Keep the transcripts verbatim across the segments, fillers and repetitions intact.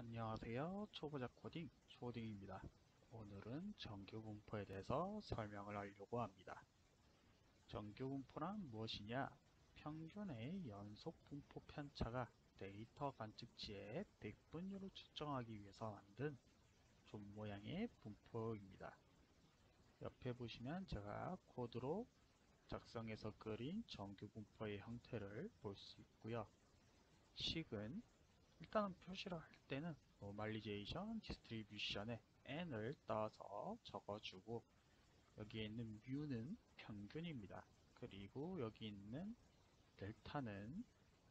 안녕하세요. 초보자 코딩 초딩입니다. 오늘은 정규분포에 대해서 설명을 하려고 합니다. 정규분포란 무엇이냐? 평균의 연속 분포 편차가 데이터 관측치의 백분율을 측정하기 위해서 만든 좀 모양의 분포입니다. 옆에 보시면 제가 코드로 작성해서 그린 정규분포의 형태를 볼 수 있고요. 식은 일단은 표시를 할 때는 노멀리제이션 디스트리뷰션에 n을 떠서 적어주고, 여기에 있는 뮤는 평균입니다. 그리고 여기 있는 델타는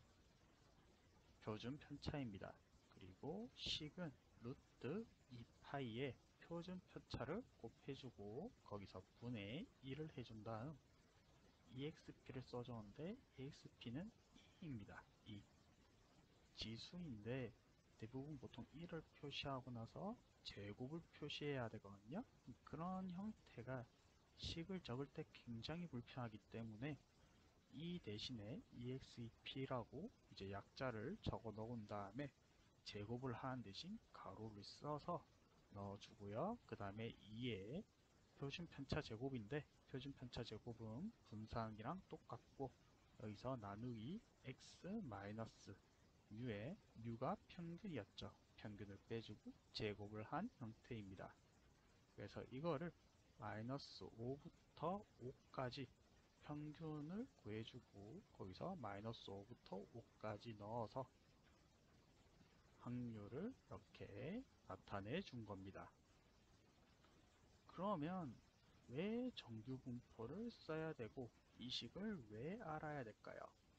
표준 편차입니다. 그리고 식은 루트 이 파이에 표준 편차를 곱해주고 거기서 분의 일을 해준 다음 exp를 써줬는데 exp는 이입니다. 이 지수인데 대부분 보통 일을 표시하고 나서 제곱을 표시해야 되거든요. 그런 형태가 식을 적을 때 굉장히 불편하기 때문에 이 대신에 exep라고 이제 약자를 적어 넣은 다음에 제곱을 하는 대신 가로를 써서 넣어주고요. 그 다음에 이에 표준 편차 제곱인데 표준 편차 제곱은 분산이랑 똑같고, 여기서 나누기 x 마이너스 뮤에 뮤가 평균이었죠. 평균을 빼주고 제곱을 한 형태입니다. 그래서 이거를 마이너스 오부터 오까지 평균을 구해주고 거기서 마이너스 오부터 오까지 넣어서 확률을 이렇게 나타내 준 겁니다. 그러면 왜 정규분포를 써야 되고 이 식을 왜 알아야 될까요?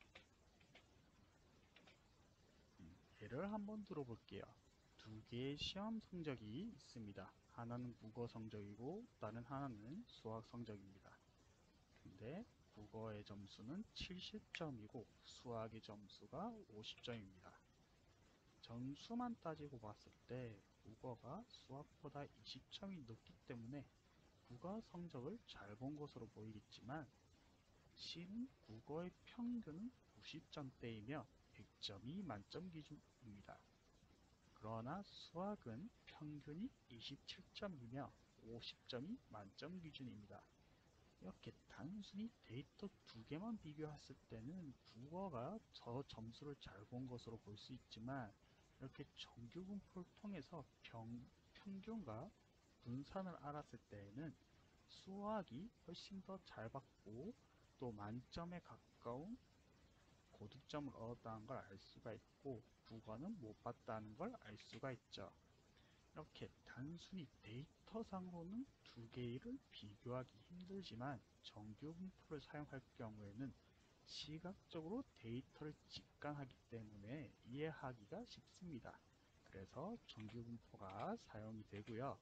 예를 한번 들어볼게요. 두 개의 시험 성적이 있습니다. 하나는 국어 성적이고 다른 하나는 수학 성적입니다. 근데 국어의 점수는 칠십 점이고 수학의 점수가 오십 점입니다. 점수만 따지고 봤을 때 국어가 수학보다 이십 점이 높기 때문에 국어 성적을 잘 본 것으로 보이겠지만, 실은 국어의 평균은 구십 점대이며 백 점이 만점 기준입니다. 그러나 수학은 평균이 이십칠 점이며 오십 점이 만점 기준입니다. 이렇게 단순히 데이터 두 개만 비교했을 때는 국어가 저 점수를 잘 본 것으로 볼 수 있지만, 이렇게 정규분포를 통해서 평, 평균과 분산을 알았을 때에는 수학이 훨씬 더 잘 받고 또 만점에 가까운 고득점을 얻었다는 걸 알 수가 있고, 국어는 못 봤다는 걸 알 수가 있죠. 이렇게 단순히 데이터상으로는 두 개를 비교하기 힘들지만 정규분포를 사용할 경우에는 시각적으로 데이터를 직관하기 때문에 이해하기가 쉽습니다. 그래서 정규분포가 사용이 되고요.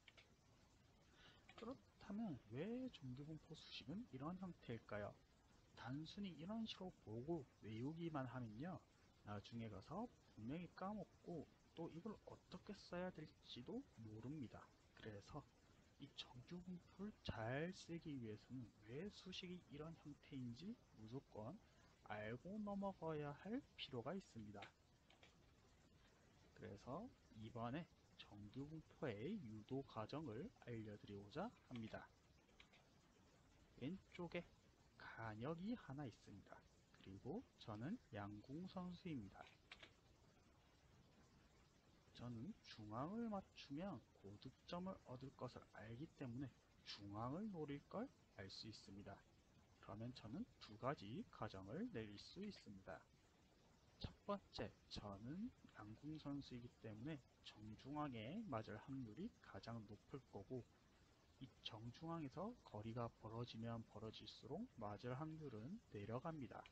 그렇다면 왜 정규분포 수식은 이런 형태일까요? 단순히 이런 식으로 보고 외우기만 하면요, 나중에 가서 분명히 까먹고 또 이걸 어떻게 써야 될지도 모릅니다. 그래서 이 정규분포를 잘 쓰기 위해서는 왜 수식이 이런 형태인지 무조건 알고 넘어가야 할 필요가 있습니다. 그래서 이번에 정규분포의 유도 과정을 알려드리고자 합니다. 왼쪽에 간역이 하나 있습니다. 그리고 저는 양궁 선수입니다. 저는 중앙을 맞추면 고득점을 얻을 것을 알기 때문에 중앙을 노릴 걸 알 수 있습니다. 그러면 저는 두 가지 가정을 내릴 수 있습니다. 첫 번째, 저는 양궁 선수이기 때문에 정중앙에 맞을 확률이 가장 높을 거고, 이 정중앙에서 거리가 벌어지면 벌어질수록 맞을 확률은 내려갑니다.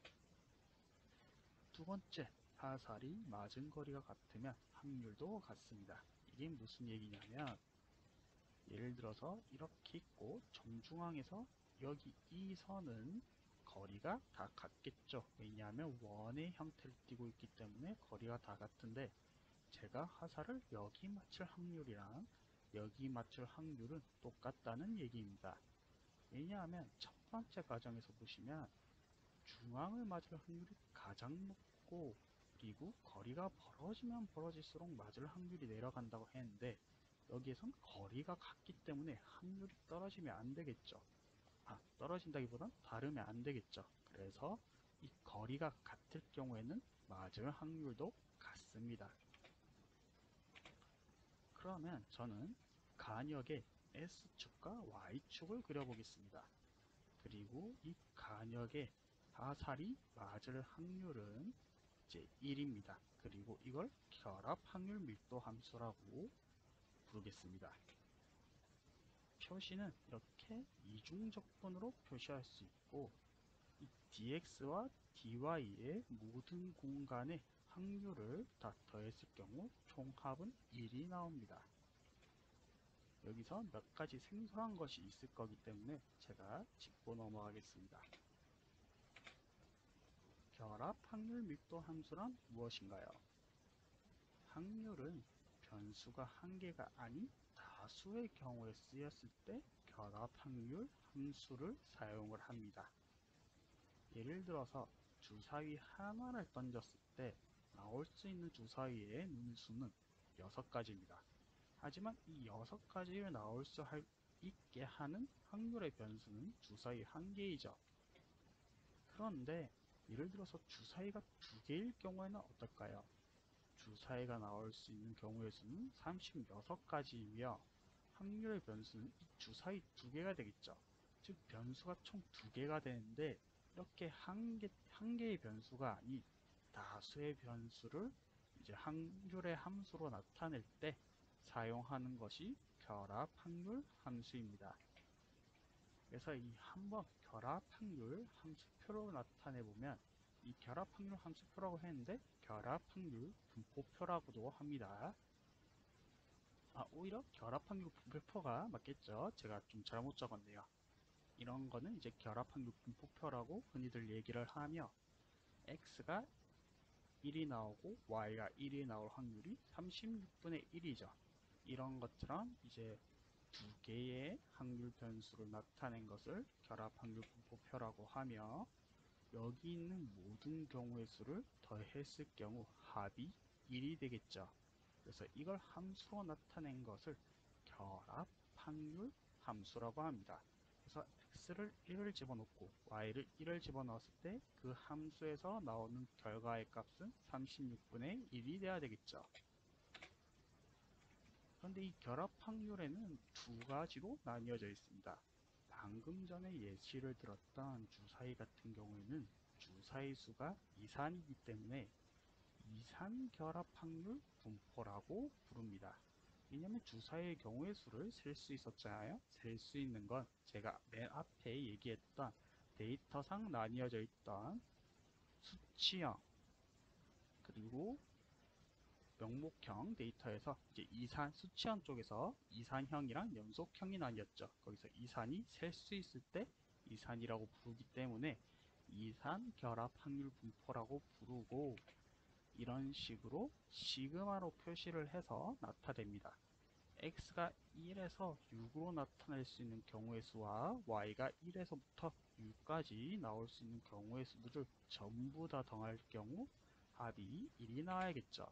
두 번째, 화살이 맞은 거리가 같으면 확률도 같습니다. 이게 무슨 얘기냐면, 예를 들어서 이렇게 있고 정중앙에서 여기 이 선은 거리가 다 같겠죠. 왜냐하면 원의 형태를 띠고 있기 때문에 거리가 다 같은데, 제가 화살을 여기 맞출 확률이랑 여기 맞출 확률은 똑같다는 얘기입니다. 왜냐하면 첫 번째 가정에서 보시면 중앙을 맞을 확률이 가장 높고 그리고 거리가 벌어지면 벌어질수록 맞을 확률이 내려간다고 했는데 여기에선 거리가 같기 때문에 확률이 떨어지면 안 되겠죠. 아, 떨어진다기보단 다르면 안 되겠죠. 그래서 이 거리가 같을 경우에는 맞을 확률도 같습니다. 그러면 저는 간역의 S축과 Y축을 그려보겠습니다. 그리고 이 간역의 화살이 맞을 확률은 이제 일입니다. 그리고 이걸 결합 확률 밀도 함수라고 부르겠습니다. 표시는 이렇게 이중적분으로 표시할 수 있고 이 dx와 dy의 모든 공간의 확률을 다 더했을 경우 총합은 일이 나옵니다. 여기서 몇 가지 생소한 것이 있을 거기 때문에 제가 짚고 넘어가겠습니다. 결합 확률 밀도 함수란 무엇인가요? 확률은 변수가 한 개가 아닌 다수의 경우에 쓰였을 때 결합 확률 함수를 사용을 합니다. 예를 들어서 주사위 하나를 던졌을 때 나올 수 있는 주사위의 눈수는 여섯 가지입니다. 하지만 이 여섯 가지를 나올 수 있게 하는 확률의 변수는 주사위 한 개이죠. 그런데 예를 들어서 주사위가 두 개일 경우에는 어떨까요? 주사위가 나올 수 있는 경우의 수는 삼십육 가지이며 확률의 변수는 이 주사위 두 개가 되겠죠. 즉 변수가 총 두 개가 되는데 이렇게 한 개, 한 개의 변수가 아닌 다수의 변수를 이제 확률의 함수로 나타낼 때 사용하는 것이 결합 확률 함수입니다. 그래서 이 한번 결합 확률 함수표로 나타내 보면 이 결합 확률 함수표라고 했는데 결합 확률 분포표라고도 합니다. 아, 오히려 결합 확률 분포표가 맞겠죠? 제가 좀 잘못 적었네요. 이런 거는 이제 결합 확률 분포표라고 흔히들 얘기를 하며 x가 일이 나오고 y가 일이 나올 확률이 삼십육분의 일이죠. 이런 것처럼 이제 두 개의 확률 변수를 나타낸 것을 결합 확률 분포표라고 하며 여기 있는 모든 경우의 수를 더했을 경우 합이 일이 되겠죠. 그래서 이걸 함수로 나타낸 것을 결합 확률 함수라고 합니다. 그래서 x를 일을 집어넣고 y를 일을 집어넣었을 때 그 함수에서 나오는 결과의 값은 삼십육분의 일이 돼야 되겠죠. 그런데 이 결합 확률에는 두 가지로 나뉘어져 있습니다. 방금 전에 예시를 들었던 주사위 같은 경우에는 주사위 수가 이산이기 때문에 이산 결합 확률 분포라고 부릅니다. 왜냐하면 주사위의 경우의 수를 셀 수 있었잖아요. 셀 수 있는 건 제가 맨 앞에 얘기했던 데이터상 나뉘어져 있던 수치형 그리고 명목형 데이터에서 이제 이산 수치형 쪽에서 이산형이랑 연속형이 나뉘었죠. 거기서 이산이 셀 수 있을 때 이산이라고 부르기 때문에 이산 결합 확률 분포라고 부르고 이런 식으로 시그마로 표시를 해서 나타냅니다. x가 일에서 육으로 나타낼 수 있는 경우의 수와 y가 일에서부터 육까지 나올 수 있는 경우의 수들을 전부 다 더할 경우 합이 일이 나와야겠죠.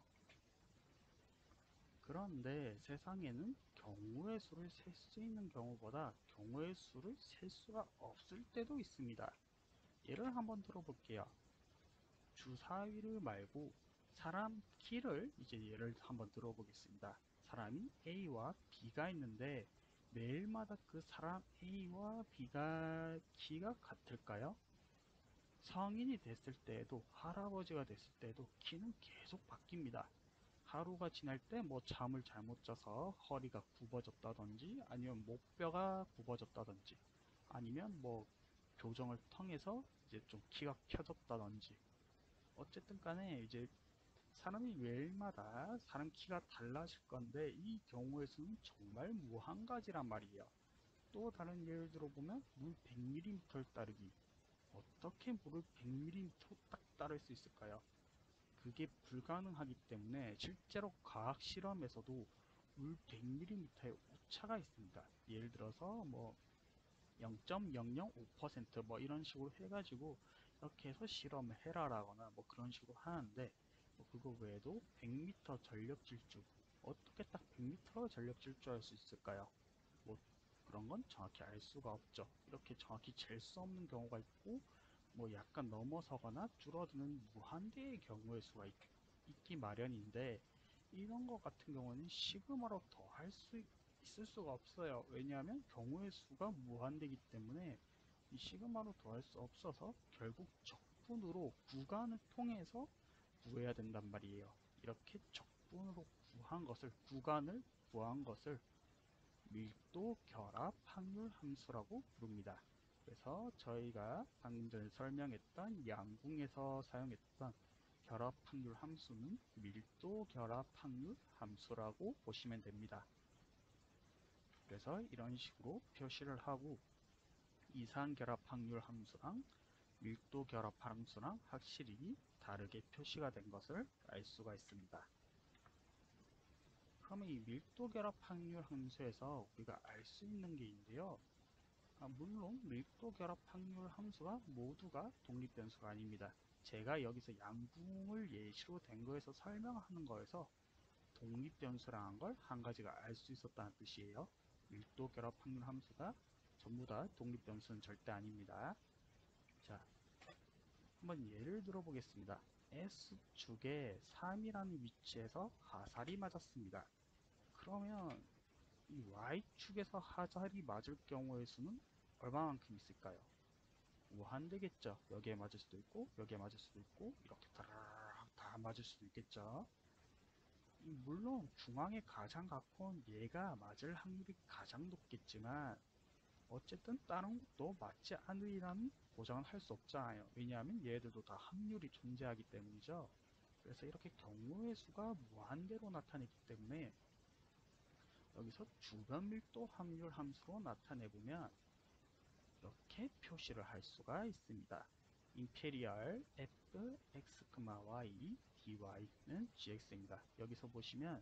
그런데 세상에는 경우의 수를 셀 수 있는 경우보다 경우의 수를 셀 수가 없을 때도 있습니다. 예를 한번 들어볼게요. 주사위를 말고 사람 키를 이제 예를 한번 들어보겠습니다. 사람이 A와 B가 있는데 매일마다 그 사람 A와 B가 키가 같을까요? 성인이 됐을 때에도 할아버지가 됐을 때도 키는 계속 바뀝니다. 하루가 지날 때 뭐 잠을 잘못 자서 허리가 굽어졌다든지 아니면 목뼈가 굽어졌다든지 아니면 뭐 교정을 통해서 이제 좀 키가 켜졌다든지 어쨌든 간에 이제 사람이 매일마다 사람 키가 달라질 건데 이 경우의 수는 정말 무한가지란 말이에요. 또 다른 예를 들어보면 물 백 밀리미터를 따르기. 어떻게 물을 백 밀리미터 딱 따를 수 있을까요? 그게 불가능하기 때문에 실제로 과학 실험에서도 물 백 밀리미터의 오차가 있습니다. 예를 들어서 뭐 영 점 영영오 퍼센트 뭐 이런 식으로 해가지고 이렇게 해서 실험을 해라라거나 뭐 그런 식으로 하는데 뭐 그거 외에도 백 미터 전력 질주. 어떻게 딱 백 미터 전력 질주할 수 있을까요? 뭐 그런 건 정확히 알 수가 없죠. 이렇게 정확히 잴 수 없는 경우가 있고, 뭐 약간 넘어서거나 줄어드는 무한대의 경우의 수가 있, 있기 마련인데, 이런 것 같은 경우는 시그마로 더 할 수 있을 수가 없어요. 왜냐하면 경우의 수가 무한대이기 때문에 이 시그마로 더할 수 없어서 결국 적분으로 구간을 통해서 구해야 된단 말이에요. 이렇게 적분으로 구한 것을, 구간을 구한 것을 밀도 결합 확률 함수라고 부릅니다. 그래서 저희가 방금 전에 설명했던 양궁에서 사용했던 결합 확률 함수는 밀도 결합 확률 함수라고 보시면 됩니다. 그래서 이런 식으로 표시를 하고 이산 결합 확률 함수랑 밀도 결합 함수랑 확실히 다르게 표시가 된 것을 알 수가 있습니다. 그러면 이 밀도 결합 확률 함수에서 우리가 알 수 있는 게 있는데요. 아, 물론 밀도 결합 확률 함수가 모두가 독립 변수가 아닙니다. 제가 여기서 양궁을 예시로 된 거에서 설명하는 거에서 독립 변수라는 걸 한 가지가 알 수 있었다는 뜻이에요. 밀도 결합 확률 함수가 전부 다 독립 변수는 절대 아닙니다. 자, 한번 예를 들어 보겠습니다. S축에 삼이라는 위치에서 화살이 맞았습니다. 그러면 이 Y축에서 화살이 맞을 경우의 수는 얼마만큼 있을까요? 무한대겠죠. 여기에 맞을 수도 있고 여기에 맞을 수도 있고 이렇게 다라락 다 맞을 수도 있겠죠. 물론 중앙에 가장 가까운 얘가 맞을 확률이 가장 높겠지만 어쨌든 다른 것도 맞지 않으리라는 보장은 할 수 없잖아요. 왜냐하면 얘들도 다 확률이 존재하기 때문이죠. 그래서 이렇게 경우의 수가 무한대로 나타내기 때문에 여기서 주변 밀도 확률 함수로 나타내보면 이렇게 표시를 할 수가 있습니다. 임페리얼 f x, y dy는 gx입니다. 여기서 보시면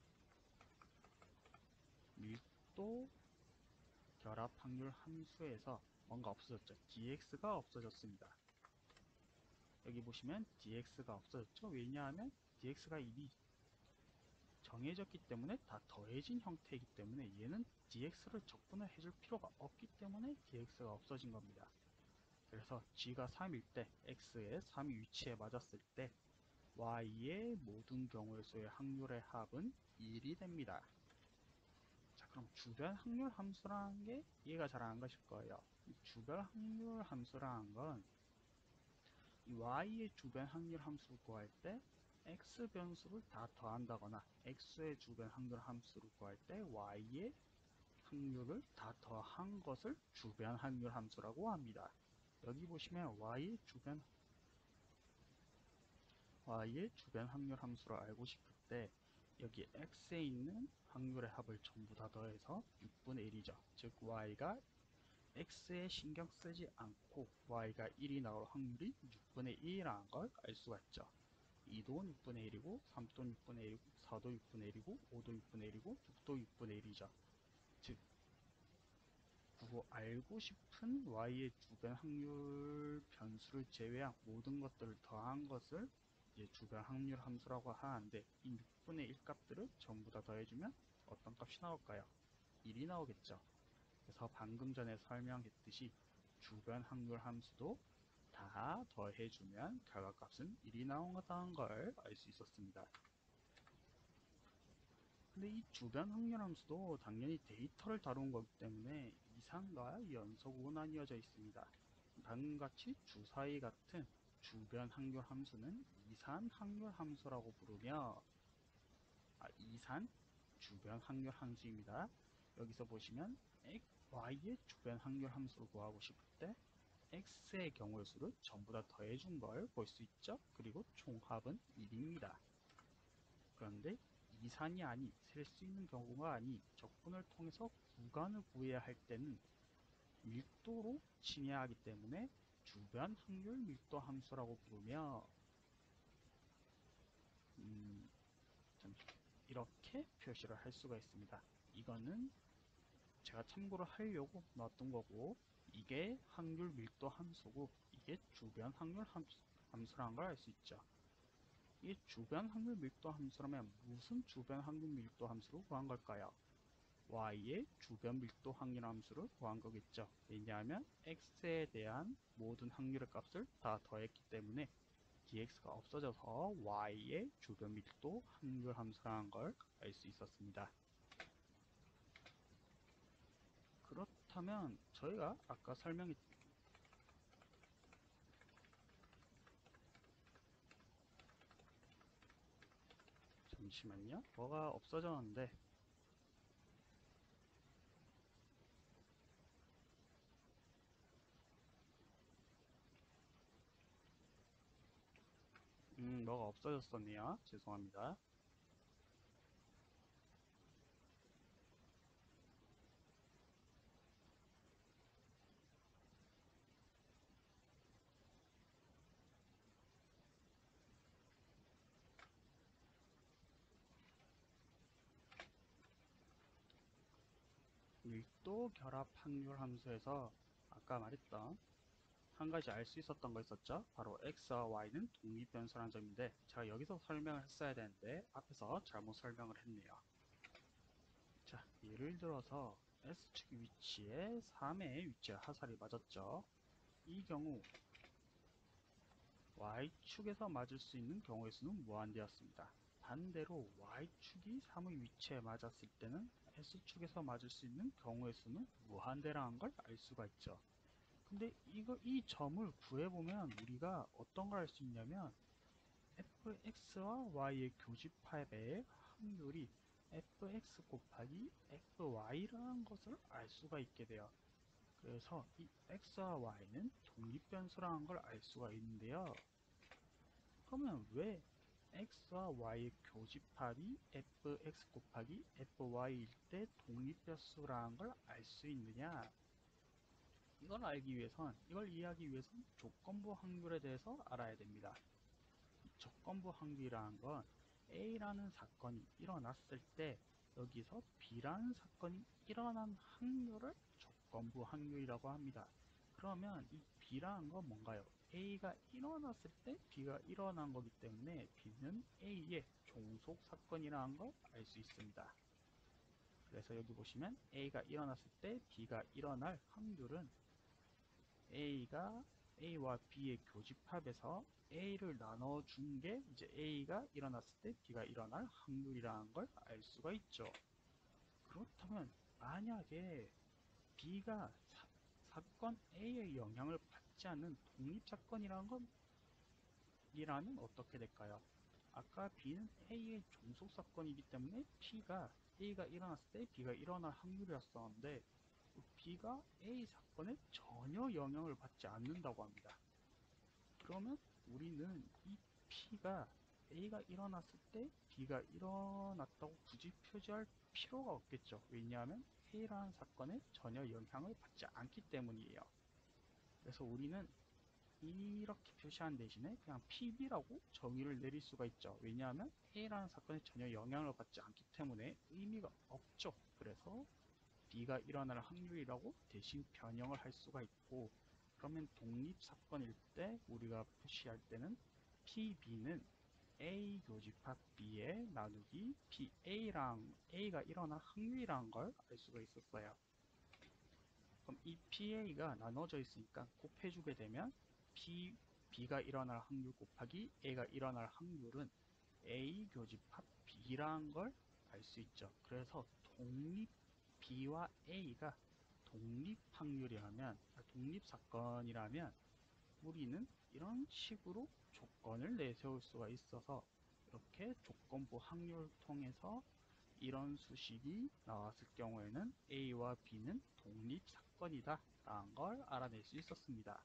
밀도 결합 확률 함수에서 뭔가 없어졌죠. dx가 없어졌습니다. 여기 보시면 dx가 없어졌죠. 왜냐하면 dx가 이미 정해졌기 때문에 다 더해진 형태이기 때문에 얘는 dx를 적분을 해줄 필요가 없기 때문에 dx가 없어진 겁니다. 그래서 g가 삼일 때 x의 삼이 위치에 맞았을 때 y의 모든 경우의 수의 확률의 합은 일이 됩니다. 자, 그럼 주변 확률 함수라는 게 이해가 잘 안 가실 거예요. 이 주변 확률 함수라는 건 이 y의 주변 확률 함수를 구할 때 x 변수를 다 더한다거나 x의 주변 확률 함수를 구할 때 y의 확률을 다 더한 것을 주변 확률 함수라고 합니다. 여기 보시면 y의 주변 y의 주변 확률 함수를 알고 싶을 때 여기 x에 있는 확률의 합을 전부 다 더해서 육분의 일이죠. 즉 y가 x에 신경 쓰지 않고 y가 일이 나올 확률이 육분의 일이라는 걸 알 수가 있죠. 이도 육분의 일이고 삼도 육분의 일이고 사도 육분의 일이고 오도 육분의 일이고 육도 육분의 일이죠. 즉 구호 알고 싶은 y의 주변 확률 변수를 제외한 모든 것들을 더한 것을 이제 주변 확률 함수라고 하는데 이 육분의 일 값들을 전부 다 더해주면 어떤 값이 나올까요? 일이 나오겠죠. 그래서 방금 전에 설명했듯이 주변 확률 함수도 다 더해주면 결과값은 일이 나온다는 걸 알 수 있었습니다. 근데 이 주변 확률 함수도 당연히 데이터를 다룬 거기 때문에 이산과 연속으로 나뉘어져 있습니다. 방금같이 주사위 같은 주변 확률 함수는 이산 확률 함수라고 부르며 아, 이산 주변 확률 함수입니다. 여기서 보시면 y의 주변 확률 함수를 구하고 싶을 때 x의 경우의 수를 전부 다 더해준 걸 볼 수 있죠. 그리고 총합은 일입니다. 그런데 이산이 아닌 셀 수 있는 경우가 아닌 적분을 통해서 구간을 구해야 할 때는 밀도로 칭해야 하기 때문에 주변 확률 밀도 함수라고 부르며 음, 이렇게 표시를 할 수가 있습니다. 이거는 제가 참고를 하려고 놨던 거고 이게 확률 밀도 함수고 이게 주변 확률 함수, 함수라는 걸 알 수 있죠. 이 주변 확률 밀도 함수라면 무슨 주변 확률 밀도 함수로 구한 걸까요? y의 주변 밀도 확률 함수를 구한 거겠죠. 왜냐하면 x에 대한 모든 확률의 값을 다 더했기 때문에 dx가 없어져서 y의 주변 밀도 확률 함수라는 걸 알 수 있었습니다. 그렇다면 저희가 아까 설명했 잠시만요. 뭐가 없어졌는데 음, 뭐가 없어졌었네요. 죄송합니다. 밀도 결합 확률 함수에서 아까 말했던 한 가지 알 수 있었던 거 있었죠? 바로 x와 y는 독립변수라는 점인데 제가 여기서 설명을 했어야 되는데 앞에서 잘못 설명을 했네요. 자, 예를 들어서 S축 위치에 삼의 위치에 화살이 맞았죠. 이 경우 Y축에서 맞을 수 있는 경우의 수는 무한대였습니다. 반대로 Y축이 삼의 위치에 맞았을 때는 S축에서 맞을 수 있는 경우의 수는 무한대라는 걸 알 수가 있죠. 근데 이거 이 점을 구해보면 우리가 어떤 걸 알 수 있냐면 fx와 y의 교집합의 확률이 fx 곱하기 fy라는 것을 알 수가 있게 돼요. 그래서 이 x와 y는 독립변수라는 걸 알 수가 있는데요. 그러면 왜 x와 y의 교집합이 fx 곱하기 fy일 때 독립변수라는 걸 알 수 있느냐? 이걸 알기 위해선, 이걸 이해하기 위해선 조건부 확률에 대해서 알아야 됩니다. 조건부 확률이라는 건 A라는 사건이 일어났을 때 여기서 B라는 사건이 일어난 확률을 조건부 확률이라고 합니다. 그러면 이 B라는 건 뭔가요? A가 일어났을 때 B가 일어난 거기 때문에 B는 A의 종속 사건이라는 걸 알 수 있습니다. 그래서 여기 보시면 A가 일어났을 때 B가 일어날 확률은 A가 A와 B의 교집합에서 A를 나눠준 게 이제 A가 일어났을 때 B가 일어날 확률이라는 걸 알 수가 있죠. 그렇다면 만약에 B가 사, 사건 A의 영향을 받지 않는 독립사건이라는 건 이라면 어떻게 될까요? 아까 B는 A의 종속사건이기 때문에 P가 A가 일어났을 때 B가 일어날 확률이었었는데 B가 A 사건에 전혀 영향을 받지 않는다고 합니다. 그러면 우리는 이 P가 A가 일어났을 때 B가 일어났다고 굳이 표시할 필요가 없겠죠. 왜냐하면 A라는 사건에 전혀 영향을 받지 않기 때문이에요. 그래서 우리는 이렇게 표시한 대신에 그냥 피비라고 정의를 내릴 수가 있죠. 왜냐하면 A라는 사건에 전혀 영향을 받지 않기 때문에 의미가 없죠. 그래서 B가 일어날 확률이라고 대신 변형을 할 수가 있고, 그러면 독립사건일 때 우리가 표시할 때는 피비는 A 교집합 B에 나누기 피에이랑 A가 일어날 확률이라는 걸 알 수가 있었어요. 그럼 이 피에이가 나눠져 있으니까 곱해주게 되면 P, B가 일어날 확률 곱하기 A가 일어날 확률은 A 교집합 B라는 걸 알 수 있죠. 그래서 독립 B와 A가 독립 확률이라면, 독립 사건이라면 우리는 이런 식으로 조건을 내세울 수가 있어서 이렇게 조건부 확률을 통해서 이런 수식이 나왔을 경우에는 A와 B는 독립 사건이다 라는 걸 알아낼 수 있었습니다.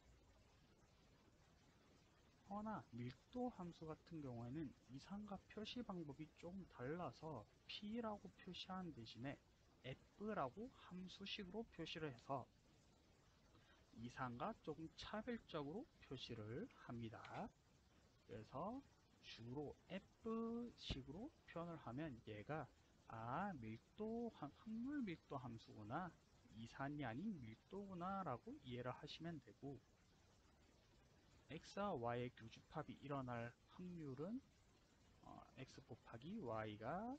허나 밀도 함수 같은 경우에는 이상과 표시 방법이 좀 달라서 P라고 표시하는 대신에 F라고 함수식으로 표시를 해서 이상과 조금 차별적으로 표시를 합니다. 그래서 주로 F식으로 표현을 하면 얘가 아 밀도 확률 밀도 함수구나, 이산이 아닌 밀도구나 라고 이해를 하시면 되고, x와 y의 교집합이 일어날 확률은 어, x 곱하기 y가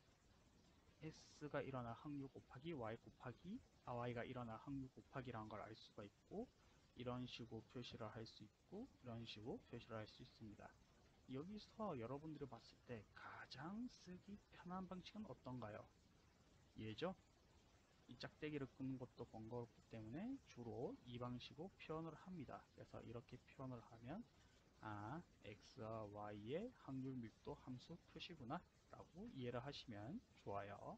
s가 일어날 확률 곱하기 y 곱하기 아, y가 일어날 확률 곱하기라는 걸 알 수가 있고, 이런 식으로 표시를 할 수 있고 이런 식으로 표시를 할 수 있습니다. 여기서 여러분들이 봤을 때 가장 쓰기 편한 방식은 어떤가요? 얘죠? 이 짝대기를 끄는 것도 번거롭기 때문에 주로 이 방식으로 표현을 합니다. 그래서 이렇게 표현을 하면 아, x와 y의 확률 밀도 함수 표시구나 라고 이해를 하시면 좋아요.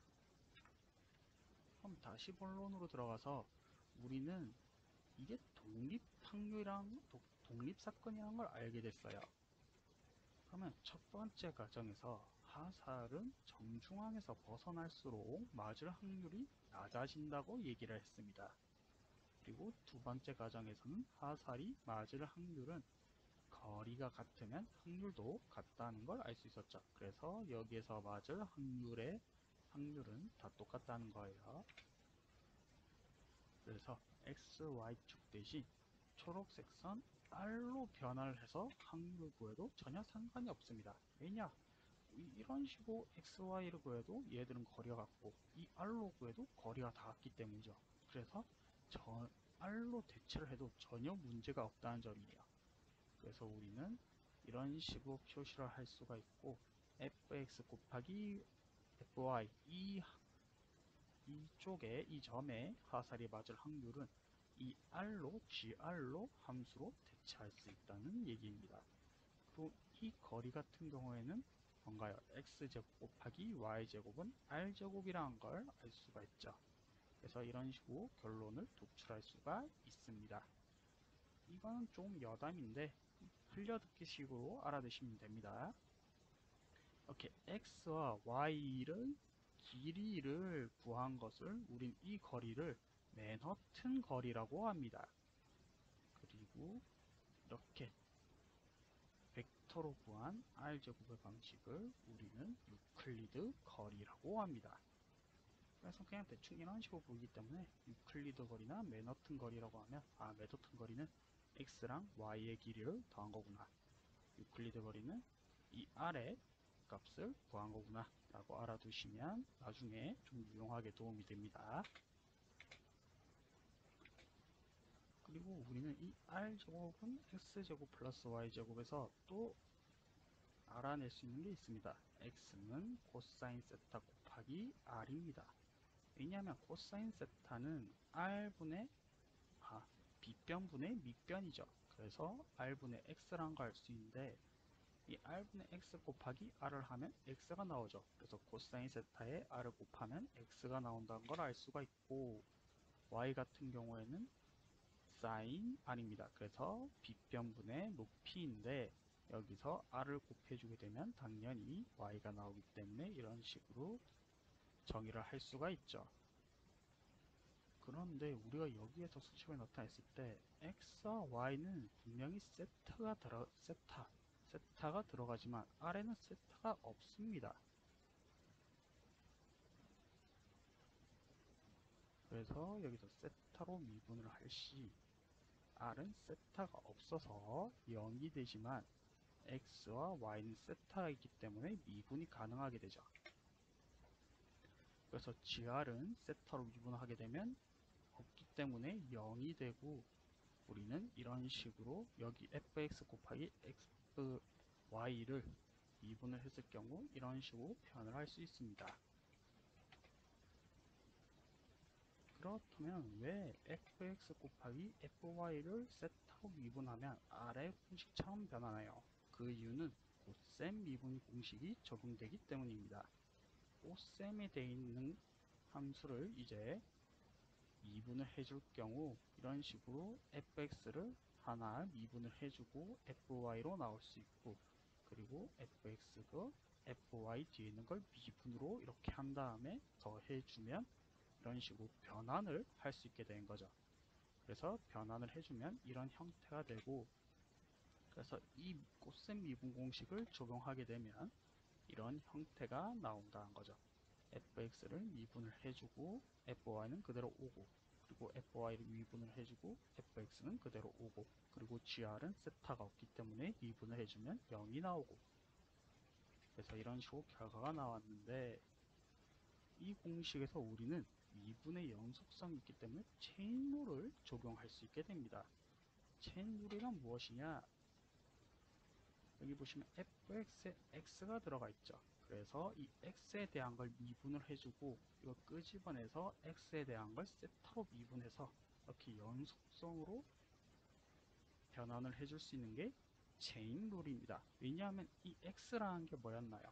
그럼 다시 본론으로 들어가서 우리는 이게 독립 확률이랑 독립 사건이라는 걸 알게 됐어요. 그러면 첫 번째 과정에서 화살은 정중앙에서 벗어날수록 맞을 확률이 낮아진다고 얘기를 했습니다. 그리고 두 번째 과정에서는 화살이 맞을 확률은 거리가 같으면 확률도 같다는 걸 알 수 있었죠. 그래서 여기에서 맞을 확률의 확률은 다 똑같다는 거예요. 그래서 x, y축 대신 초록색 선 R로 변화를 해서 확률을 구해도 전혀 상관이 없습니다. 왜냐? 이런 식으로 x, y를 구해도 얘들은 거리가 같고 이 R로 구해도 거리가 다 같기 때문이죠. 그래서 저 R로 대체를 해도 전혀 문제가 없다는 점이에요. 그래서 우리는 이런 식으로 표시를 할 수가 있고 fx 곱하기 fy 이, 이쪽에 이 점에 화살이 맞을 확률은 이 R로 지알로 함수로 대체할 수 있다는 얘기입니다. 그리고 이 거리 같은 경우에는 뭔가요? x제곱 곱하기 y제곱은 r제곱이라는 걸 알 수가 있죠. 그래서 이런 식으로 결론을 도출할 수가 있습니다. 이거는 좀 여담인데 흘려듣기 식으로 알아두시면 됩니다. 이렇게 x와 y를 길이를 구한 것을 우린 이 거리를 맨허튼 거리라고 합니다. 그리고 이렇게 벡터로 구한 r제곱의 방식을 우리는 유클리드 거리라고 합니다. 그래서 그냥 대충 이런 식으로 보이기 때문에 유클리드 거리나 맨허튼 거리라고 하면 아, 맨허튼 거리는 x랑 y의 길이를 더한 거구나. 유클리드 거리는 이 r의 값을 구한 거구나 라고 알아두시면 나중에 좀 유용하게 도움이 됩니다. 그리고 우리는 이 r제곱은 x제곱 플러스 y제곱에서 또 알아낼 수 있는 게 있습니다. x는 코사인 세타 곱하기 r입니다. 왜냐하면 코사인 세타는 r분의 아, 빗변분의 밑변이죠. 그래서 r분의 x란 걸 알 수 있는데 이 r분의 x 곱하기 r을 하면 x가 나오죠. 그래서 코사인 세타에 r을 곱하면 x가 나온다는 걸 알 수가 있고 y 같은 경우에는 사인 r입니다. 그래서 빗변분의 높이인데 여기서 r을 곱해주게 되면 당연히 y가 나오기 때문에 이런 식으로 정의를 할 수가 있죠. 그런데 우리가 여기에서 수식을 나타냈을 때 x와 y는 분명히 세타가 들어 세타 세타가 들어가지만 r에는 세타가 없습니다. 그래서 여기서 세타로 미분을 할 시 r은 세타가 없어서 영이 되지만 x와 y는 세타가 있기 때문에 미분이 가능하게 되죠. 그래서 지알은 세타로 미분하게 되면 없기 때문에 영이 되고 우리는 이런 식으로 여기 fx 곱하기 x, y를 미분을 했을 경우 이런 식으로 표현을 할 수 있습니다. 그렇다면 왜 fx 곱하기 fy를 세타로 미분하면 아래 공식처럼 변하나요? 그 이유는 곱셈 미분 공식이 적용되기 때문입니다. 곱셈에 되어 있는 함수를 이제 미분을 해줄 경우 이런 식으로 fx를 하나 미분을 해주고 fy로 나올 수 있고 그리고 fx가 fy 뒤에 있는 걸 미분으로 이렇게 한 다음에 더해주면 이런 식으로 변환을 할 수 있게 된 거죠. 그래서 변환을 해주면 이런 형태가 되고 그래서 이 곱셈 미분 공식을 적용하게 되면 이런 형태가 나온다는 거죠. fx를 미분을 해주고 fy는 그대로 오고 그리고 에프와이를 미분을 해주고 에프엑스는 그대로 오고, 그리고 지알은 세타가 없기 때문에 미분을 해주면 영이 나오고. 그래서 이런 식으로 결과가 나왔는데, 이 공식에서 우리는 미분의 연속성이 있기 때문에 체인룰을 적용할 수 있게 됩니다. 체인룰이란 무엇이냐? 여기 보시면 에프엑스에 x가 들어가 있죠. 그래서 이 x에 대한 걸 미분을 해주고, 이거 끄집어내서 x에 대한 걸 세타로 미분해서 이렇게 연속성으로 변환을 해줄 수 있는 게 체인 룰입니다. 왜냐하면 이 x라는 게 뭐였나요?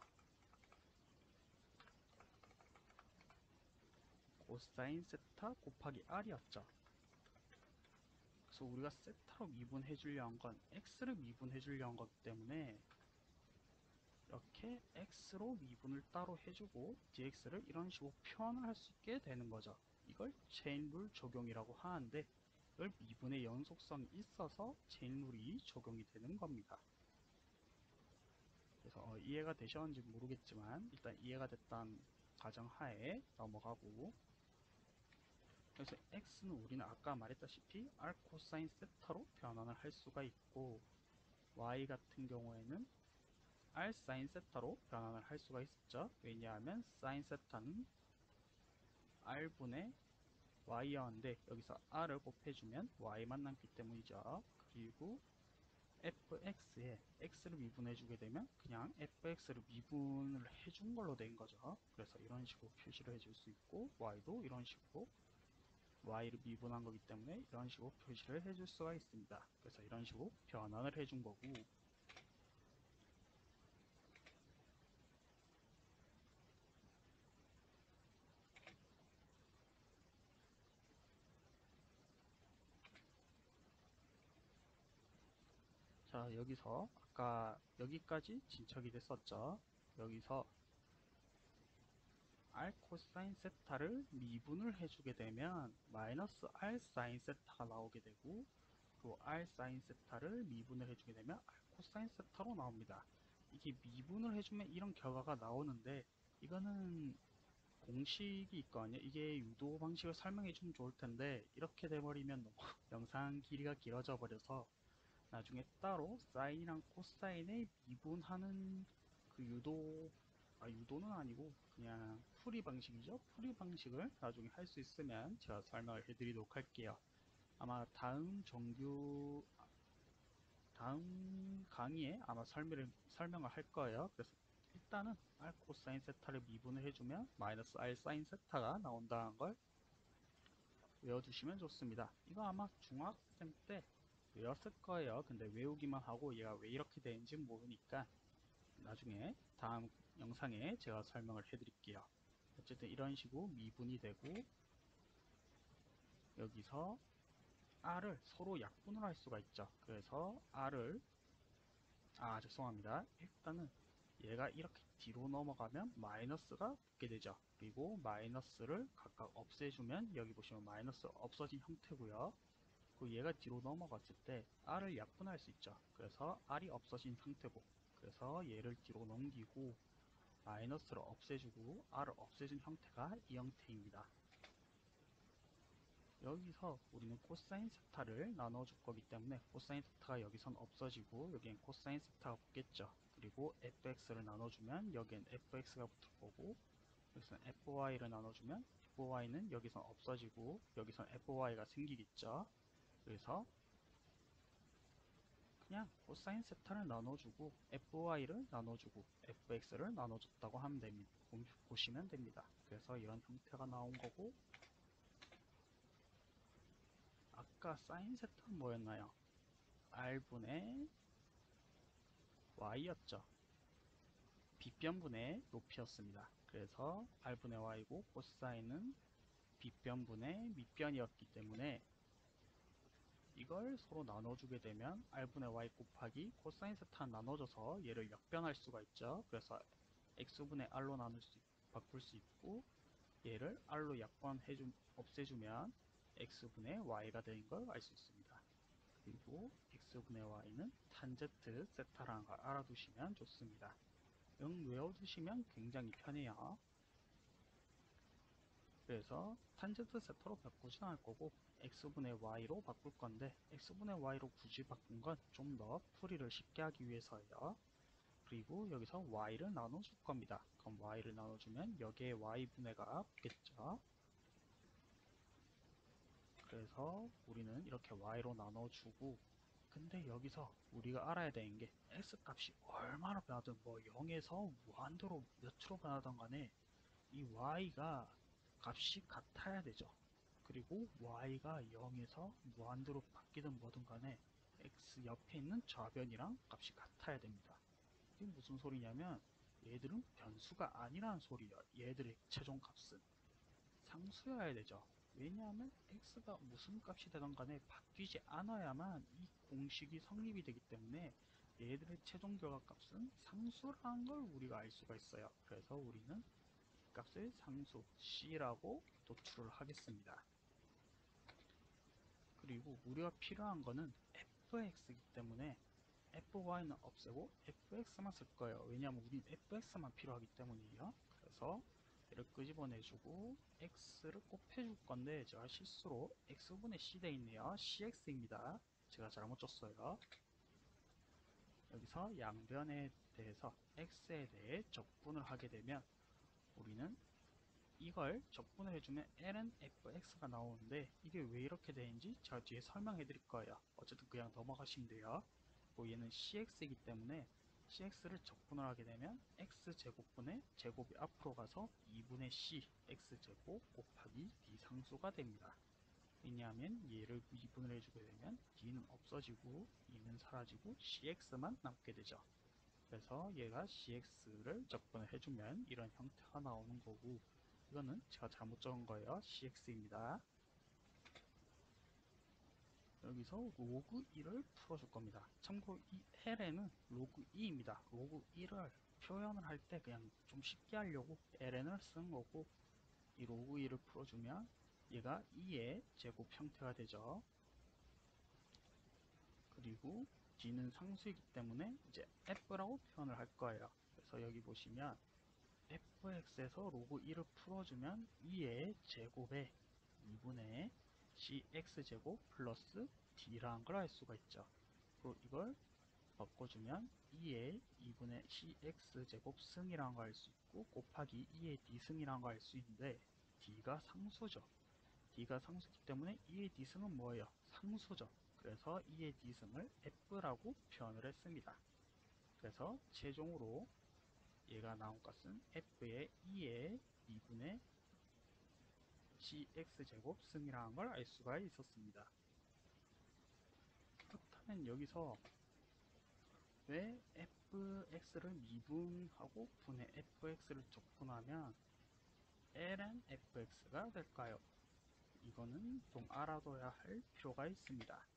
코사인 세타 곱하기 r이었죠. 그래서 우리가 세타로 미분해 주려고 한 건 x를 미분해 주려고 한 거기 때문에 이렇게 x로 미분을 따로 해주고 dx를 이런 식으로 표현을 할 수 있게 되는 거죠. 이걸 체인룰 적용이라고 하는데, 이걸 미분의 연속성이 있어서 체인룰이 적용이 되는 겁니다. 그래서 어, 이해가 되셨는지 모르겠지만 일단 이해가 됐다는 가정하에 넘어가고, 그래서 x는 우리는 아까 말했다시피 r 코사인 세타로 변환을 할 수가 있고, y 같은 경우에는 r 사인 세타로 변환을 할 수가 있었죠. 왜냐하면 사인 세타는 r분의 y였는데 여기서 r을 곱해주면 y만 남기 때문이죠. 그리고 fx에 x를 미분해주게 되면 그냥 fx를 미분을 해준 걸로 된 거죠. 그래서 이런 식으로 표시를 해줄 수 있고, y도 이런 식으로 y를 미분한 거기 때문에 이런 식으로 표시를 해줄 수가 있습니다. 그래서 이런 식으로 변환을 해준 거고, 자, 여기서 아까 여기까지 진척이 됐었죠. 여기서 r 코사인 세타를 미분을 해주게 되면 마이너스 r 사인 세타가 나오게 되고, 또 r 사인 세타를 미분을 해주게 되면 r 코사인 세타로 나옵니다. 이게 미분을 해주면 이런 결과가 나오는데, 이거는 공식이 있거든요. 이게 유도 방식을 설명해 주면 좋을 텐데 이렇게 돼버리면 너무 영상 길이가 길어져 버려서 나중에 따로 사인이랑 코사인의 미분하는 그 유도, 아 유도는 아니고 그냥 풀이 방식이죠. 풀이 방식을 나중에 할 수 있으면 제가 설명을 해드리도록 할게요. 아마 다음 정규 다음 강의에 아마 설명을 설명을 할 거예요. 그래서 일단은 r 코사인 세타를 미분을 해주면 마이너스 r 사인 세타가 나온다는 걸 외워두시면 좋습니다. 이거 아마 중학생 때 외웠을 거예요. 근데 외우기만 하고 얘가 왜 이렇게 되는지 모르니까 나중에 다음 영상에 제가 설명을 해드릴게요. 어쨌든 이런 식으로 미분이 되고, 여기서 r을 서로 약분을 할 수가 있죠. 그래서 r을 아 죄송합니다. 일단은 얘가 이렇게 뒤로 넘어가면 마이너스가 붙게 되죠. 그리고 마이너스를 각각 없애주면 여기 보시면 마이너스 없어진 형태고요. 그리고 얘가 뒤로 넘어갔을 때 r을 약분할 수 있죠. 그래서 r이 없어진 상태고, 그래서 얘를 뒤로 넘기고 마이너스를 없애주고 r을 없애준 형태가 이 형태입니다. 여기서 우리는 코사인 세타를 나눠줄 거기 때문에 코사인 세타가 여기선 없어지고 여기엔 코사인 세타가 붙겠죠. 그리고 fx를 나눠주면 여기엔 fx가 붙을 거고, 여기선 fy를 나눠주면 fy는 여기선 없어지고 여기선 fy가 생기겠죠. 그래서 그냥 코사인 세타를 나눠주고 fy를 나눠주고 fx를 나눠줬다고 하면 됩니다. 보시면 됩니다. 그래서 이런 형태가 나온 거고, 아까 사인 세타는 뭐였나요? r분의 y였죠. 빗변분의 높이였습니다. 그래서 r분의 y고 코사인은 빗변분의 밑변이었기 때문에 이걸 서로 나눠주게 되면 r분의 y 곱하기 코사인 세타 나눠져서 얘를 역변할 수가 있죠. 그래서 x분의 r로 나눌 수, 바꿀 수 있고, 얘를 r로 약분해주, 없애주면 x분의 y가 되는 걸 알 수 있습니다. 그리고 x분의 y는 탄제트 세타라는 걸 알아두시면 좋습니다. 응 외워두시면 굉장히 편해요. 그래서 탄젠트 세터로 바꾸진 않을 거고 x분의 y로 바꿀 건데 x분의 y로 굳이 바꾼 건 좀 더 풀이를 쉽게 하기 위해서예요. 그리고 여기서 y를 나눠줄 겁니다. 그럼 y를 나눠주면 여기에 y분의가 붙겠죠. 그래서 우리는 이렇게 y로 나눠주고, 근데 여기서 우리가 알아야 되는 게 x 값이 얼마나 변하든 뭐 영에서 무한대로 몇으로 변하든 간에 이 y가 값이 같아야 되죠. 그리고 y가 영에서 무한대로 바뀌든 뭐든 간에 x 옆에 있는 좌변이랑 값이 같아야 됩니다. 이게 무슨 소리냐면 얘들은 변수가 아니라는 소리예요. 얘들의 최종 값은 상수여야 되죠. 왜냐하면 x가 무슨 값이 되던 간에 바뀌지 않아야만 이 공식이 성립이 되기 때문에 얘들의 최종 결과값은 상수라는 걸 우리가 알 수가 있어요. 그래서 우리는 이 값을 상수 c라고 도출을 하겠습니다. 그리고 우리가 필요한 거는 fx이기 때문에 fy는 없애고 fx만 쓸 거예요. 왜냐하면 우린 fx만 필요하기 때문이에요. 그래서 얘를 끄집어내주고 x를 곱해줄 건데 제가 실수로 x분의 c 돼 있네요. cx입니다. 제가 잘못 줬어요. 여기서 양변에 대해서 x에 대해 적분을 하게 되면 우리는 이걸 적분을 해주면 ln fx가 나오는데 이게 왜 이렇게 되는지 제가 뒤에 설명해 드릴 거예요. 어쨌든 그냥 넘어가시면 돼요. 뭐 얘는 cx이기 때문에 cx를 적분을 하게 되면 x제곱분의 제곱이 앞으로 가서 이분의 c x제곱 곱하기 d 상수가 됩니다. 왜냐하면 얘를 미분을 해주게 되면 d는 없어지고 e는 사라지고 cx만 남게 되죠. 그래서 얘가 cx를 적분을 해주면 이런 형태가 나오는 거고, 이거는 제가 잘못 적은 거예요. cx입니다. 여기서 로그 이를 풀어줄 겁니다. 참고로 이 ln은 로그 이입니다. 로그 이를 표현을 할 때 그냥 좀 쉽게 하려고 ln을 쓴 거고, 이 로그 이를 풀어주면 얘가 이의 제곱 형태가 되죠. 그리고 d는 상수이기 때문에 이제 f라고 표현을 할 거예요. 그래서 여기 보시면 fx에서 로그 이를 풀어주면 이의 제곱에 이분의 cx제곱 플러스 d라는 걸 알 수가 있죠. 그리고 이걸 바꿔주면 이의 이분의 cx제곱 승이라는 걸 알 수 있고 곱하기 이의 d승이라는 걸 알 수 있는데 d가 상수죠. d가 상수이기 때문에 이의 d승은 뭐예요? 상수죠. 그래서 이의 d승을 f라고 표현을 했습니다. 그래서 최종으로 얘가 나온 값은 f의 이의 이분의 cx제곱 승이라는 걸 알 수가 있었습니다. 그렇다면 여기서 왜 fx를 미분하고 분의 fx를 적분하면 ln fx가 될까요? 이거는 좀 알아둬야 할 필요가 있습니다.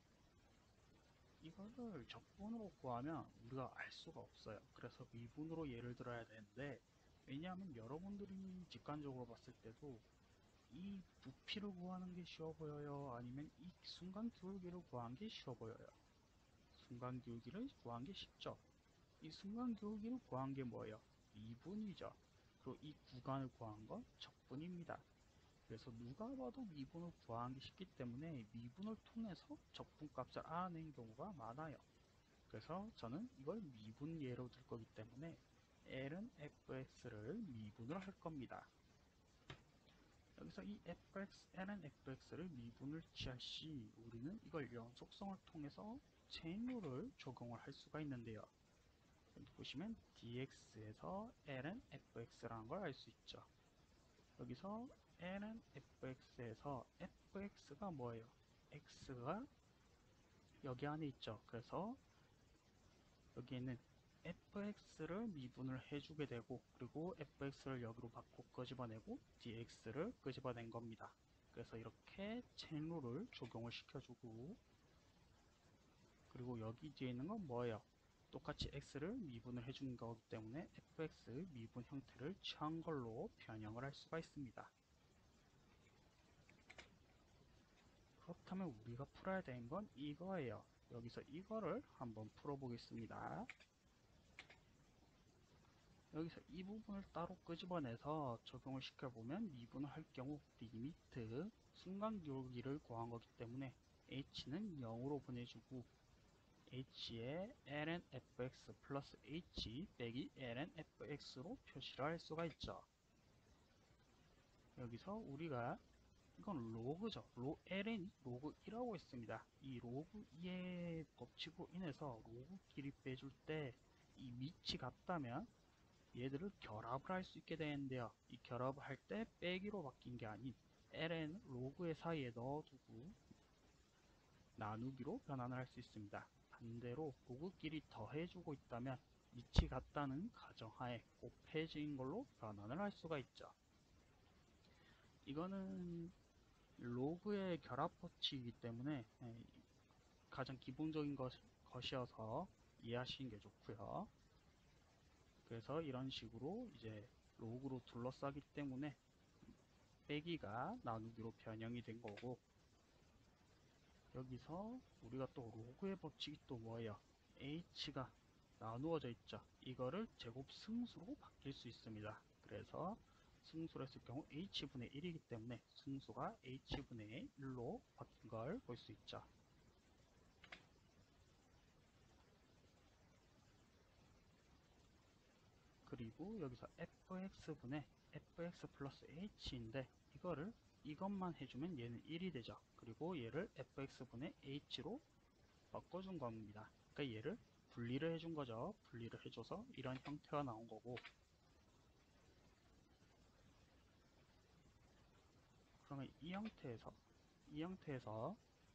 이거를 적분으로 구하면 우리가 알 수가 없어요. 그래서 미분으로 예를 들어야 되는데, 왜냐하면 여러분들이 직관적으로 봤을 때도 이 부피를 구하는 게 쉬워 보여요? 아니면 이 순간 기울기를 구하는 게 쉬워 보여요? 순간 기울기를 구한 게 쉽죠? 이 순간 기울기를 구한 게 뭐예요? 미분이죠. 그리고 이 구간을 구한 건 적분입니다. 그래서 누가 봐도 미분을 구하는 게 쉽기 때문에 미분을 통해서 적분값을 알아낸 경우가 많아요. 그래서 저는 이걸 미분 예로 들 거기 때문에 ln fx를 미분을 할 겁니다. 여기서 이 fx, ln fx를 미분을 취할 시 우리는 이걸 연속성을 통해서 체인룰을 적용을 할 수가 있는데요. 여기 보시면 dx에서 ln fx라는 걸 알 수 있죠. 여기서 ln fx에서 fx가 뭐예요? x가 여기 안에 있죠. 그래서 여기에는 fx를 미분을 해주게 되고, 그리고 fx를 여기로 바꿔 끄집어내고 dx를 끄집어낸 겁니다. 그래서 이렇게 체인룰을 적용을 시켜주고, 그리고 여기 뒤에 있는 건 뭐예요? 똑같이 x를 미분을 해주는 거기 때문에 fx 미분 형태를 취한 걸로 변형을 할 수가 있습니다. 그렇다면 우리가 풀어야 되는 건 이거예요. 여기서 이거를 한번 풀어보겠습니다. 여기서 이 부분을 따로 끄집어내서 적용을 시켜보면 미분을 할 경우 리미트 순간 기울기를 구한 거기 때문에 h는 영으로 보내주고 h에 ln fx 플러스 h 빼기 ln fx로 표시를 할 수가 있죠. 여기서 우리가 이건 로그죠. 로, ln이 로그 이라고 했습니다. 이 로그 이의 법칙으로 인해서 로그끼리 빼줄 때 이 밑이 같다면 얘들을 결합을 할 수 있게 되는데요. 이 결합을 할 때 빼기로 바뀐 게 아닌 ln 로그의 사이에 넣어두고 나누기로 변환을 할 수 있습니다. 반대로 로그끼리 더해주고 있다면 밑이 같다는 가정하에 곱해진 걸로 변환을 할 수가 있죠. 이거는 로그의 결합 법칙이기 때문에 가장 기본적인 것, 것이어서 이해하시는 게 좋고요. 그래서 이런 식으로 이제 로그로 둘러싸기 때문에 빼기가 나누기로 변형이 된 거고, 여기서 우리가 또 로그의 법칙이 또 뭐예요? h가 나누어져 있죠. 이거를 제곱 승수로 바뀔 수 있습니다. 그래서 승수로 했을 경우 h분의 일이기 때문에 승수가 h분의 일로 바뀐 걸 볼 수 있죠. 그리고 여기서 fx분의 fx 플러스 h인데 이거를 이것만 해주면 얘는 일이 되죠. 그리고 얘를 fx분의 h로 바꿔준 겁니다. 그러니까 얘를 분리를 해준 거죠. 분리를 해줘서 이런 형태가 나온 거고, 그러면 이 형태에서 이 형태에서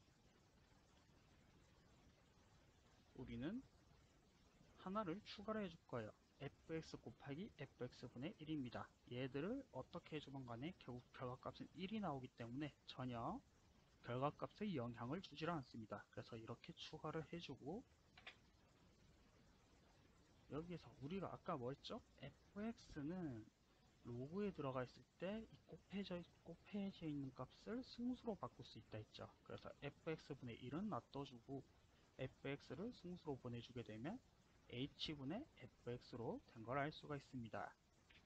우리는 하나를 추가를 해줄 거예요. fx 곱하기 fx분의 일입니다. 얘들을 어떻게 해주건 간에 결국 결과값은 일이 나오기 때문에 전혀 결과값에 영향을 주질 않습니다. 그래서 이렇게 추가를 해주고, 여기에서 우리가 아까 뭐 했죠? fx는 로그에 들어가 있을 때 이 곱해져, 곱해져 있는 값을 승수로 바꿀 수 있다 했죠. 그래서 fx분의 일은 놔둬주고 fx를 승수로 보내주게 되면 h분의 fx로 된 걸 알 수가 있습니다.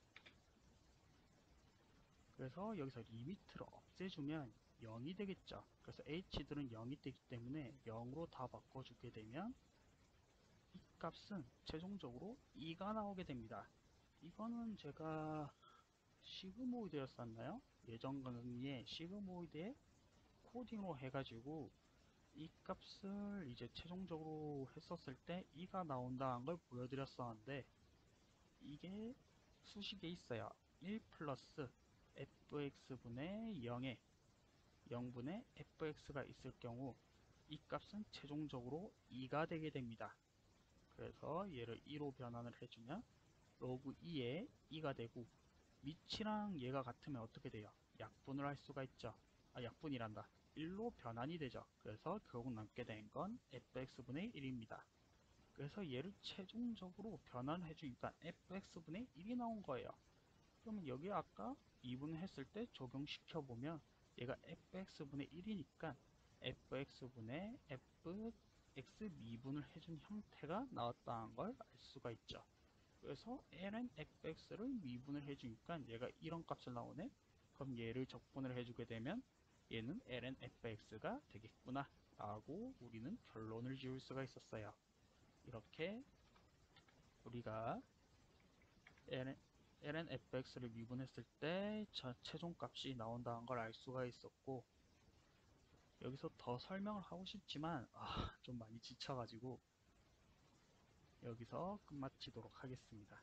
그래서 여기서 리미트를 없애주면 영이 되겠죠. 그래서 h들은 영이 되기 때문에 영으로 다 바꿔주게 되면 이 값은 최종적으로 이가 나오게 됩니다. 이거는 제가 시그모이드였었나요? 예전 강의에 시그모이드에 코딩으로 해가지고 이 값을 이제 최종적으로 했었을 때 이가 나온다는 걸 보여드렸었는데, 이게 수식에 있어요. 일 플러스 fx분의 영에 영분의 fx가 있을 경우 이 값은 최종적으로 이가 되게 됩니다. 그래서 얘를 이로 변환을 해주면 로그 이에 이가 되고, 밑이랑 얘가 같으면 어떻게 돼요? 약분을 할 수가 있죠. 아, 약분이란다. 일로 변환이 되죠. 그래서 결국 남게 된 건 fx분의 일입니다. 그래서 얘를 최종적으로 변환해 주니까 fx분의 일이 나온 거예요. 그러면 여기 아까 미분을 했을 때 적용시켜 보면 얘가 fx분의 일이니까 fx분의 fx 미분을 해준 형태가 나왔다는 걸 알 수가 있죠. 그래서 ln fx를 미분을 해주니까 얘가 이런 값을 나오네. 그럼 얘를 적분을 해주게 되면 얘는 ln fx가 되겠구나 라고 우리는 결론을 지을 수가 있었어요. 이렇게 우리가 ln, ln fx를 미분했을 때 최종값이 나온다는 걸 알 수가 있었고, 여기서 더 설명을 하고 싶지만 아, 좀 많이 지쳐가지고 여기서 끝마치도록 하겠습니다.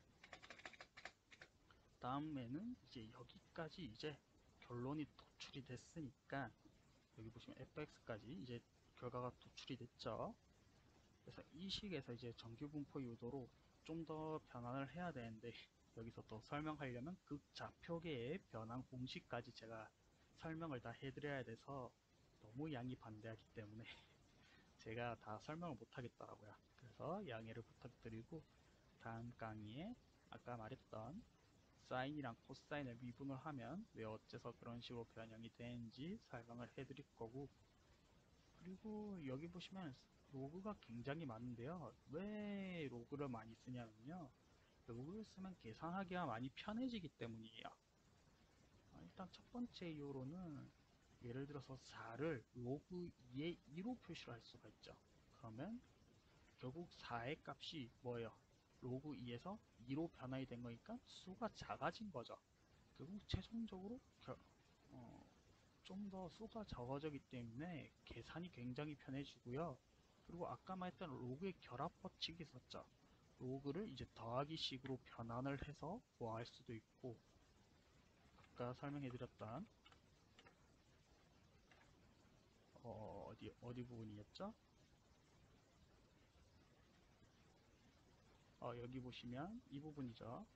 다음에는 이제 여기까지 이제 결론이 도출이 됐으니까, 여기 보시면 fx까지 이제 결과가 도출이 됐죠. 그래서 이 식에서 이제 정규분포 유도로 좀 더 변환을 해야 되는데, 여기서 또 설명하려면 극좌표계의 변환 공식까지 제가 설명을 다 해드려야 돼서 너무 양이 반대하기 때문에 제가 다 설명을 못 하겠더라고요. 그래서 양해를 부탁드리고 다음 강의에 아까 말했던 사인이랑 코사인을 미분을 하면 왜 어째서 그런 식으로 변형이 되는지 설명을 해드릴 거고, 그리고 여기 보시면 로그가 굉장히 많은데요. 왜 로그를 많이 쓰냐면요, 로그를 쓰면 계산하기가 많이 편해지기 때문이에요. 어, 일단 첫 번째 이유로는 예를 들어서 사를 로그 이의 이로 표시를 할 수가 있죠. 그러면 결국 사의 값이 뭐예요? 로그 이에서 이로 변환이 된 거니까 수가 작아진 거죠. 결국 최종적으로 어, 좀 더 수가 적어지기 때문에 계산이 굉장히 편해지고요. 그리고 아까 말했던 로그의 결합 법칙이 있었죠. 로그를 이제 더하기 식으로 변환을 해서 구할 수도 있고, 아까 설명해드렸던 어, 디 어디 부분이었죠? 어, 여기 보시면 이 부분이죠.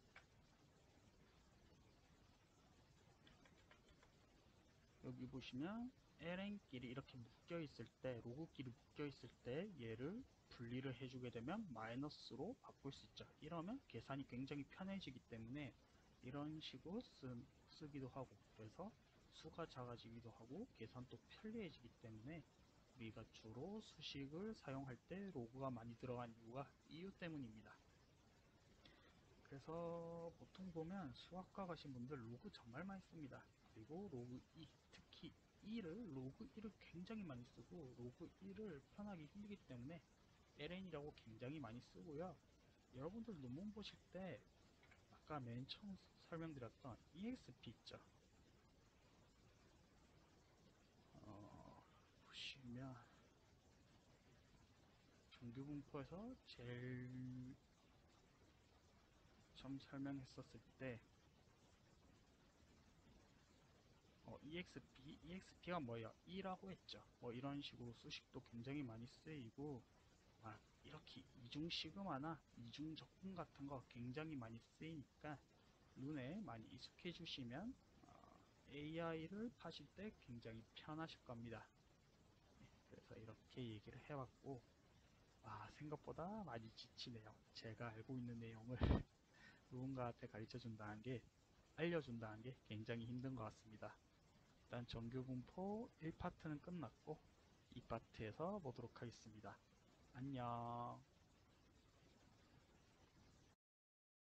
여기 보시면 엘엔끼리 이렇게 묶여 있을 때, 로그끼리 묶여 있을 때 얘를 분리를 해주게 되면 마이너스로 바꿀 수 있죠. 이러면 계산이 굉장히 편해지기 때문에 이런 식으로 쓰, 쓰기도 하고, 그래서 수가 작아지기도 하고 계산도 편리해지기 때문에 우리가 주로 수식을 사용할 때 로그가 많이 들어간 이유가 이유 때문입니다. 그래서 보통 보면 수학과 가신 분들 로그 정말 많이 씁니다. 그리고 로그 이, 특히 이를 로그 일을 굉장히 많이 쓰고 로그 일을 표현하기 힘들기 때문에 엘엔이라고 굉장히 많이 쓰고요. 여러분들 논문 보실 때 아까 맨 처음 설명드렸던 이엑스피 있죠. 어, 보시면 정규분포에서 제일 처음 설명했었을 때 어, exp, exp가 뭐예요? 이라고 했죠. 뭐 이런 식으로 수식도 굉장히 많이 쓰이고 아, 이렇게 이중 시그마나 이중 적분 같은 거 굉장히 많이 쓰이니까 눈에 많이 익숙해 주시면 어, 에이아이를 파실 때 굉장히 편하실 겁니다. 네, 그래서 이렇게 얘기를 해왔고 아, 생각보다 많이 지치네요. 제가 알고 있는 내용을 누군가한테 가르쳐 준다는 게 알려준다는 게 굉장히 힘든 것 같습니다. 일단 정규 분포 일 파트는 끝났고 이 파트에서 보도록 하겠습니다. 안녕.